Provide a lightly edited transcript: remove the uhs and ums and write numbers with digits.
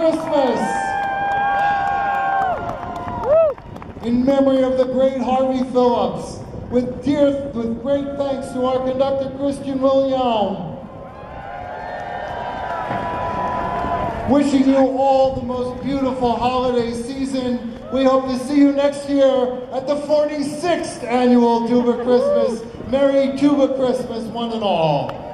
Christmas. In memory of the great Harvey Phillips, with great thanks to our conductor Christian William. Wishing you all the most beautiful holiday season. We hope to see you next year at the 46th annual Tuba Christmas. Merry Tuba Christmas, one and all.